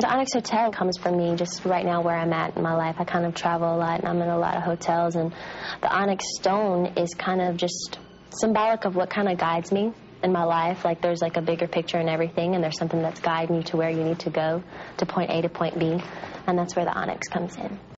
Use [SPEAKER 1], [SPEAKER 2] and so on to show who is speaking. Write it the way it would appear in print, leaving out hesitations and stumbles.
[SPEAKER 1] The Onyx Hotel comes from me just right now where I'm at in my life. I kind of travel a lot, and I'm in a lot of hotels, and the Onyx Stone is kind of just symbolic of what kind of guides me in my life. Like, there's like a bigger picture and everything, and there's something that's guiding you to where you need to go, to point A to point B, and that's where the Onyx comes in.